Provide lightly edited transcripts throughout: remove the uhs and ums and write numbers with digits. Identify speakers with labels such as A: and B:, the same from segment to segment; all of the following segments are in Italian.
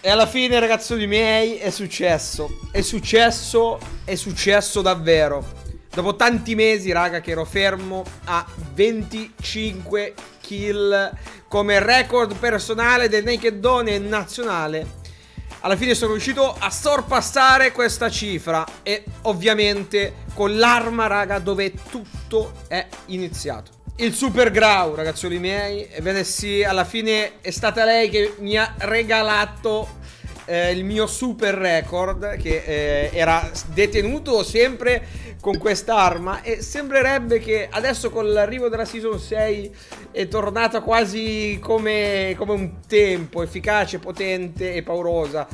A: E alla fine, ragazzoni miei, è successo. È successo davvero. Dopo tanti mesi, raga, che ero fermo a 25 kill come record personale del Naked Zone nazionale, alla fine sono riuscito a sorpassare questa cifra. E ovviamente con l'arma, raga, dove tutto è iniziato. Il Super Grau, ragazzoli miei. Ebbene sì, alla fine è stata lei che mi ha regalato il mio super record, che era detenuto sempre con quest'arma. E sembrerebbe che adesso con l'arrivo della Season 6 è tornata quasi come un tempo, efficace, potente e paurosa.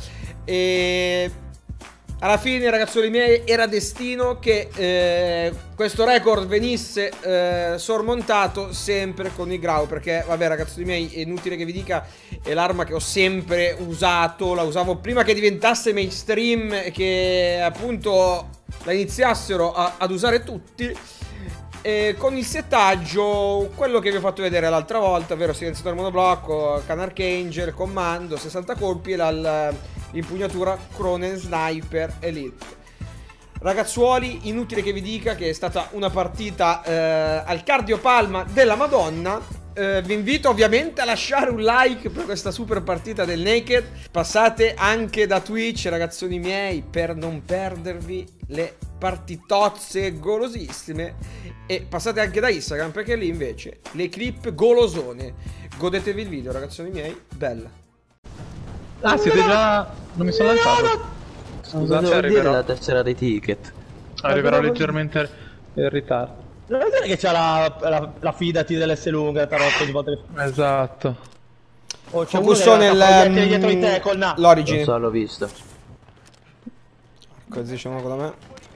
A: E alla fine, ragazzoli miei, era destino che questo record venisse sormontato sempre con il Grau. Perché, vabbè, ragazzoli miei, è inutile che vi dica, è l'arma che ho sempre usato. La usavo prima che diventasse mainstream e che appunto la iniziassero ad usare tutti. E con il settaggio, quello che vi ho fatto vedere l'altra volta, ovvero silenziatore monoblocco, Can Archangel, comando, 60 colpi e l'impugnatura Cronen Sniper Elite. Ragazzuoli, inutile che vi dica che è stata una partita al cardiopalma della Madonna. Vi invito ovviamente a lasciare un like per questa super partita del Naked. Passate anche da Twitch, ragazzoni miei, per non perdervi le partitozze golosissime. E passate anche da Instagram, perché lì invece le clip golosone. Godetevi il video, ragazzoni miei, bella.
B: Ah, siete già... Non mi sono lanciato.
C: Scusate, arriverò la tessera dei ticket.
B: Arriverò leggermente in ritardo.
D: Non è che c'ha la fidati dell'S lunga, tarotto di volte.
B: Esatto.
D: Oh, c'è
A: Focusso nel
D: dietro di te, col
A: l'Origin.
C: Non so, l'ho visto.
A: Così c'è uno con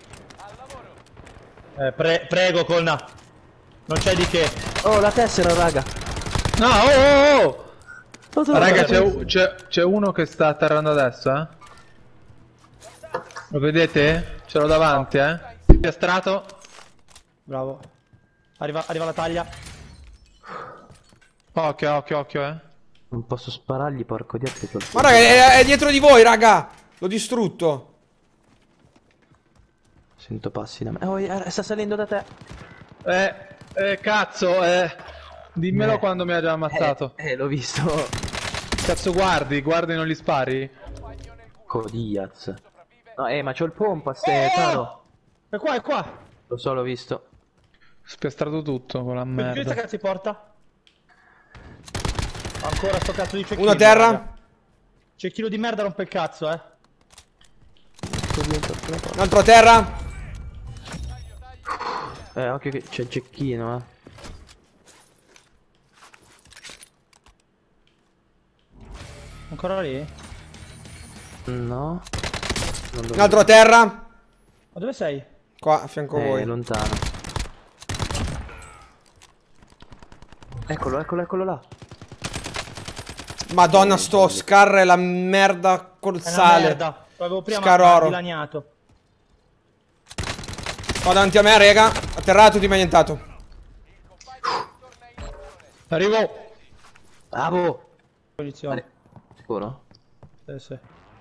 A: me.
D: Prego, Colna. Non c'è di che.
C: Oh, la tessera, raga.
B: No, oh!
C: Cosa
B: Raga, c'è uno che sta atterrando adesso, eh. Lo vedete? Ce l'ho davanti, eh. Piastrato.
D: Bravo. Arriva la taglia.
B: Occhio,
C: Non posso sparargli, porco diavolo.
A: Ma raga, è dietro di voi, raga. L'ho distrutto.
C: Sento passi da me. Oh, sta salendo da te.
B: Cazzo, dimmelo quando mi ha già ammazzato.
C: L'ho visto.
B: Cazzo, guardi, non gli spari?
C: Codiaz. No, ma c'ho il pompa, caro.
D: È qua.
C: Lo so, l'ho visto.
B: Spiastrato tutto con la
D: Che
B: merda.
D: cazzo porta? Ancora sto cazzo di cecchino.
A: Uno a terra.
D: Raga. Cecchino di merda rompe il cazzo,
A: Un altro a terra.
C: Occhio che c'è il cecchino,
D: Ancora lì?
C: No.
A: Un altro a terra.
D: Ma dove sei?
A: Qua, a fianco a voi.
C: Lontano. Eccolo là.
A: Madonna, sto Scar è la merda col
D: È una
A: sale.
D: merda. L'avevo prima
A: Scaroro.
D: dilaniato.
A: Qua davanti a me, raga. Atterrato, dimenticato.
B: Arrivo.
C: Bravo.
D: Posizione.
C: Sicuro?
D: Sì.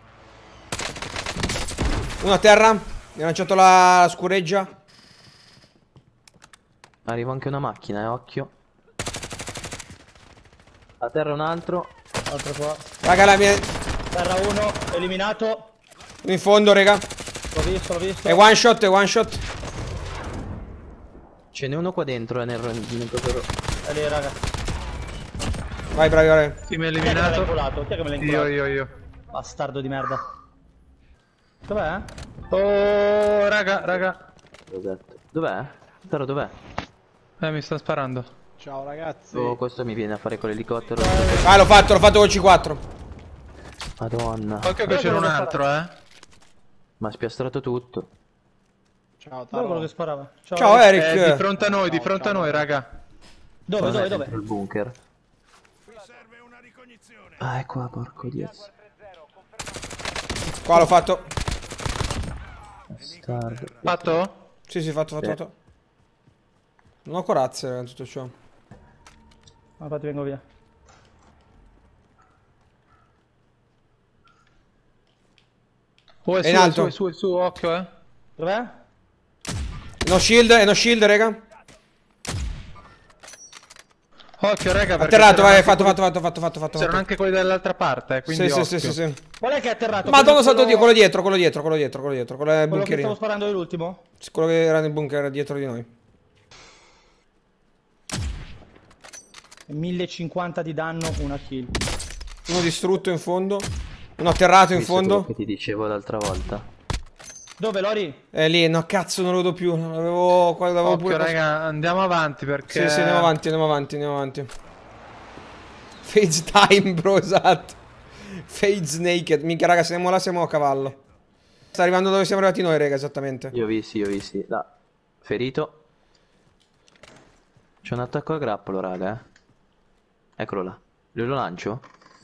A: Uno a terra. Mi ha lanciato la scureggia.
C: Arriva anche una macchina, occhio. A terra un altro.
D: Altro qua.
A: Raga, la mia...
D: Terra uno, eliminato.
A: In fondo, raga.
D: L'ho visto.
A: È one shot,
C: Ce n'è uno qua dentro, nel proprio...
D: È lì, raga.
A: Vai, bravi.
B: Chi mi ha
D: Chi è che me l'ha
B: eliminato?
D: inculato? Chi è che me l'ha inculato?
B: Io.
D: Bastardo di merda. Dov'è?
B: Oh, raga.
C: L'ho detto. Dov'è? Taro, dov'è?
B: Mi sta sparando.
E: Ciao ragazzi.
C: Oh, questo mi viene a fare con l'elicottero.
A: Ah, l'ho fatto con C4.
C: Madonna.
B: Occhio che c'era un altro,
C: Ma ha spiastrato tutto.
E: Ciao
D: Dove è quello
E: Taro.
D: che sparava?
A: Ciao, Eric.
B: Di fronte a noi, raga.
D: Dove?
C: Dentro il bunker. Ah, è qua, porco diaz.
A: Qua l'ho fatto.
C: Bastardo.
B: Fatto?
A: Sì, fatto. Non ho corazze, raga, in tutto ciò.
D: Infatti vengo via.
B: Oh,
A: È in alto.
B: è su, occhio,
D: Dov'è?
A: No shield, raga.
B: Occhio, raga, perché
A: Atterrato, vai,
B: c'erano
A: fatto.
B: c'erano anche quelli dall'altra parte, quindi
A: Sì.
B: occhio.
D: Qual è che è atterrato?
A: Madonna santo Dio, quello
D: quello
A: dietro. Quello è il
D: che stavo
A: bunkerino.
D: sparando io l'ultimo?
A: Quello che era nel bunker dietro di noi.
D: 1050 di danno, una kill.
A: Uno distrutto in fondo. Uno atterrato in
C: Visto quello
A: fondo.
C: che ti dicevo l'altra volta.
D: Dove, Lori?
A: È lì, no cazzo non lo vedo più. L'avevo qua, l'avevo
B: Occhio,
A: pure.
B: raga, andiamo avanti perché...
A: Sì, andiamo avanti. Phase time, bro, esatto. Phase naked. Minchia, raga, siamo là, siamo a cavallo. Sta arrivando dove siamo arrivati noi, raga, esattamente.
C: Io ho visti. Là. Ferito. C'è un attacco a grappolo, raga, Eccolo là. Lo lancio?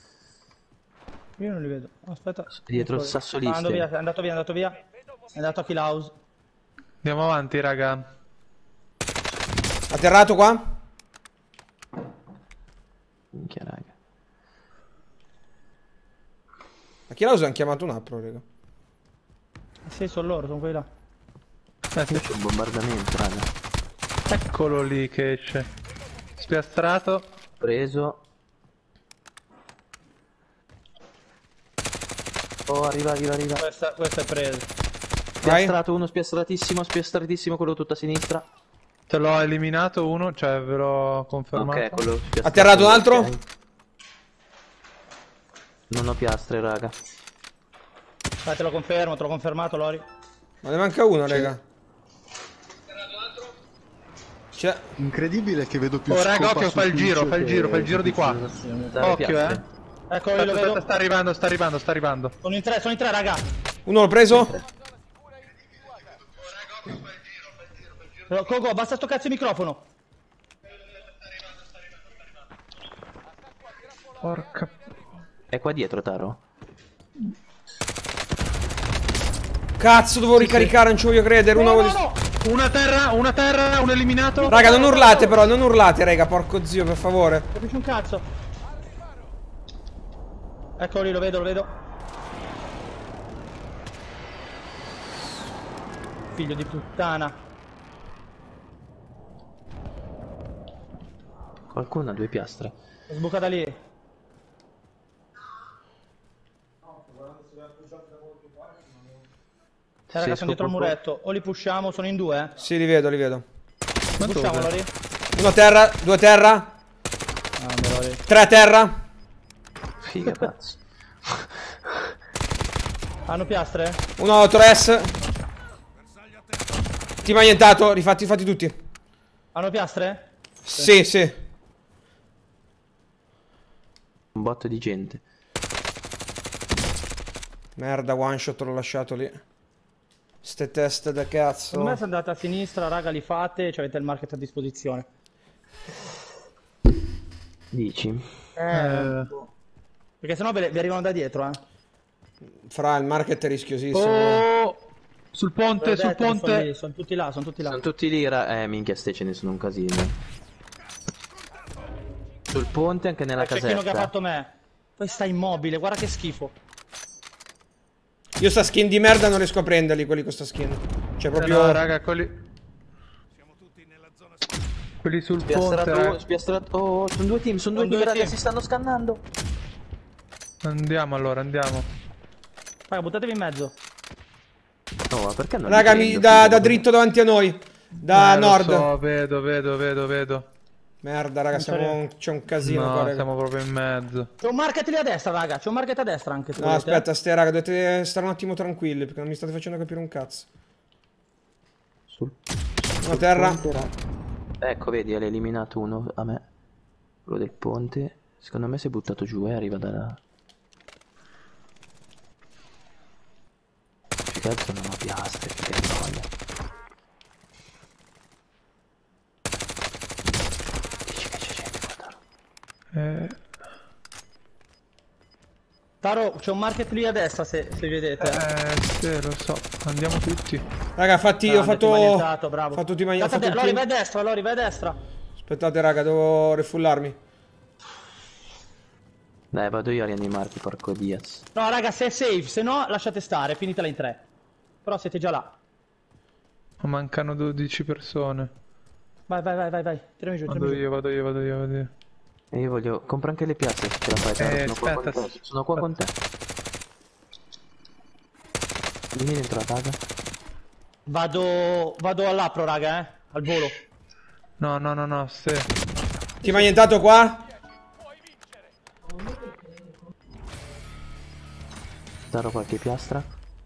D: Io non li vedo. Aspetta.
C: Dietro il sassolista.
D: È andato via. È andato a kill house.
B: Andiamo avanti, raga.
A: Atterrato qua?
C: Minchia, raga.
A: A chi l'ha chiamato un appro, raga?
D: Sì, sono loro, sono quelli là.
C: C'è un bombardamento, raga.
B: Eccolo lì che esce. Spiastrato.
C: Preso. Oh, arriva.
D: Questa è presa.
C: Spiastrato, uno spiastratissimo, quello tutto a sinistra.
B: Te l'ho eliminato uno, cioè ve l'ho confermato.
C: Ok, quello spiastrato.
A: Atterrato un altro?
C: Ok. Non ho piastre, raga.
D: Dai, te lo confermato, Lori.
A: Ma ne manca uno, raga. C'è.
E: Incredibile che vedo più
B: Oh, raga,
E: scopa
B: occhio,
E: su
B: fa il giro,
E: Twitch
B: fa il giro di qua.
C: Dare
B: Occhio,
C: piastre.
D: Ecco, io lo vedo.
B: Aspetta, sta arrivando.
D: Sono in tre, raga.
A: Uno l'ho preso?
D: Coco, basta sto cazzo di microfono.
B: Porca...
C: È qua dietro, Taro?
A: Cazzo, dovevo ricaricare, non ci voglio credere.
D: No.
B: Una terra, un eliminato.
A: Raga, non urlate però, non urlate, raga, porco zio, per favore.
D: Capisci un cazzo? Eccolo lì, lo vedo. Figlio di puttana.
C: Qualcuno ha 2 piastre.
D: Sbuca da lì. Raga, sono dietro al muretto. O li pushiamo, sono in 2,
A: Sì, li vedo.
B: Ma
D: Pushiamo,
B: dove?
D: Lori.
A: Uno a terra, 2 a terra,
D: Ah, Lori.
A: 3 a terra.
C: Figa, cazzo.
D: Hanno piastre?
A: Uno 8S. Team annientato, rifatti tutti.
D: Hanno piastre?
A: Sì.
C: Un botto di gente.
A: Merda, one shot l'ho lasciato lì. Ste teste da cazzo.
D: Secondo me se andate a sinistra, raga, li fate e ci avete il market a disposizione.
C: Dici?
D: Perché sennò vi arrivano da dietro,
A: Fra, il market è rischiosissimo.
B: Oh! Sul ponte, sul ponte.
D: Sono tutti là.
C: Sono tutti lì, minchia, ste ce ne sono un casino. Sul ponte, anche nella
D: Il cecchino che ha
C: casetta.
D: fatto me. Poi sta immobile, guarda che schifo.
A: Io sta skin di merda non riesco a prenderli, quelli con sta skin. Cioè proprio...
B: No, raga, quelli sul ponte. raga.
C: Spiastrato. Oh, sono due team, raga, si stanno scannando.
B: Andiamo allora, andiamo.
D: Raga, buttatevi in mezzo.
C: No, ma perché non
A: Raga,
C: li prendo,
A: da
C: figlio?
A: dritto davanti a noi. Da
B: Lo
A: nord.
B: so, vedo.
A: Merda, raga, c'è un casino qua,
B: No,
A: raga.
B: siamo proprio in mezzo.
D: C'è un market lì a destra, raga. C'è un market a destra anche. se
A: No,
D: volete.
A: aspetta, ste raga, dovete stare un attimo tranquilli, perché non mi state facendo capire un cazzo. Una terra.
C: Ecco, vedi, ha eliminato uno a me. Quello del ponte. Secondo me si è buttato giù e arriva da là. Più che altro non ho piastre, che noia. Dici che c'è gente qua, Taro?
D: Taro, c'è un market lì a destra se vedete.
B: Sì, lo so. Andiamo tutti.
A: Raga, infatti ho fatto...
D: Bravo.
A: Fatto team annientato,
D: Guardate,
A: fatto
D: Lori,
A: il
D: vai a
A: team.
D: destra, Lori, vai a destra.
A: Aspettate, raga, devo refullarmi.
C: Dai, vado io a rianimarti, porco Diaz.
D: No, raga, se è safe, se no lasciate stare, finitela in 3. Però siete già là.
B: Mancano 12 persone.
D: Vai. Tirami giù, tirami giù.
B: Vado io.
C: E io voglio... Compra anche le piazze se ce la fai, Taro. Sono qua
B: aspetta,
C: con te. Sono qua con te. Vieni dentro la casa.
D: Vado all'apro, raga, al volo.
B: No, se...
A: Ti mi hai nientato qua?
C: Taro qualche piastra.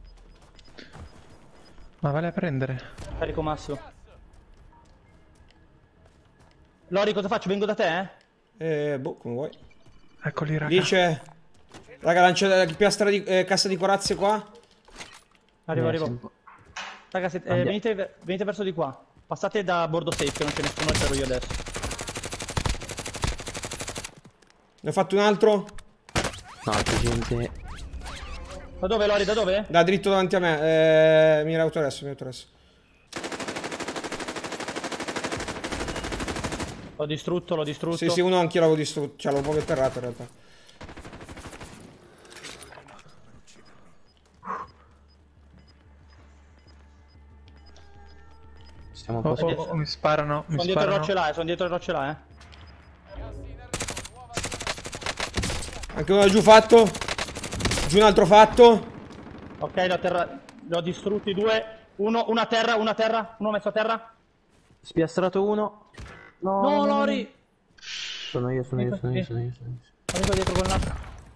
B: Ma vale a prendere.
D: Carico massimo. Lori, cosa faccio? Vengo da te,
A: Boh, come vuoi.
B: Eccoli, raga.
A: Dice... Raga, lancia la piastra di... cassa di corazze qua.
D: Arrivo. Raga, venite verso di qua. Passate da bordo safe, che non c'è nessuno, c'ero io adesso.
A: Ne ho fatto un altro.
C: No, c'è gente...
D: Da dove, Lori? Da dove?
A: Da dritto davanti a me. Mi rauto adesso.
D: L'ho distrutto.
A: Sì, uno anch'io l'avevo distrutto. Cioè, l'avevo proprio atterrato in realtà.
C: Siamo un po'
B: Mi sparano.
D: Sono dietro il rocce là,
A: Anche uno giù fatto. Giù un altro fatto.
D: Ok, l'ho distrutti 2. Uno a terra. Uno messo a terra.
C: Spiastrato uno.
D: No, Lori!
C: Sono io.
D: Amico dietro con l'altro.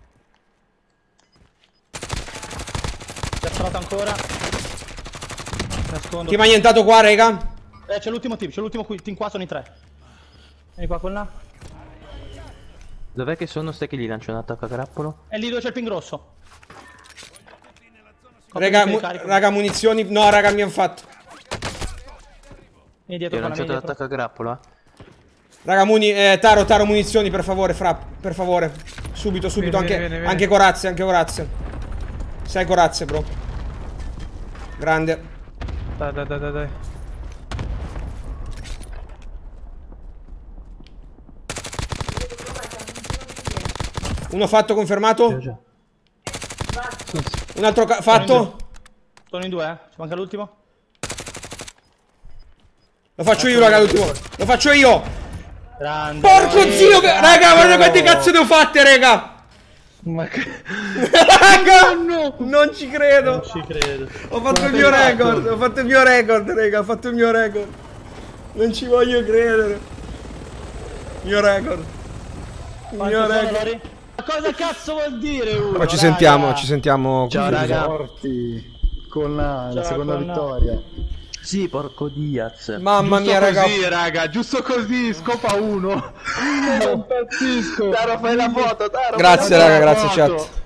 D: Spiastrato ancora. Nascondo.
A: Chi mi ha nientato qua, raga?
D: C'è l'ultimo team qua, sono in 3. Vieni qua con là.
C: Dov'è che sono? Stai che gli lancio un attacco a grappolo?
D: E lì dove c'è il ping rosso.
A: Raga, munizioni. No, raga, mi hanno fatto.
D: Vieni
C: Ti
D: dietro
C: ho
D: con la
C: lanciato l'attacco a grappolo,
A: Raga, Taro, munizioni, per favore, per favore. Subito,
B: Vieni.
A: anche corazze. Sei corazze, bro. Grande.
B: Dai.
A: Uno fatto, confermato.
C: Già.
A: Un altro fatto.
D: Sono in 2, ci manca l'ultimo.
A: Lo faccio io, raga, l'ultimo. Lo faccio io.
D: Grande.
A: Porco zio, raga, guarda quante cazzo ne ho fatte, raga.
B: Ma che...
A: Raga, non ci credo.
D: Non ci credo.
A: Ho fatto il mio record, raga, Non ci voglio credere. Mio record.
D: Lori? Ma cosa cazzo vuol dire uno?
A: Ma ci
D: raga?
A: sentiamo.
C: Ciao, raga.
E: Forti con la seconda vittoria.
C: Sì, porco Diaz.
A: Mamma mia, raga.
B: raga, giusto così, scopa uno.
E: Pazzesco.
C: Taro, fai la foto, Taro.
A: Grazie, raga, grazie, chat.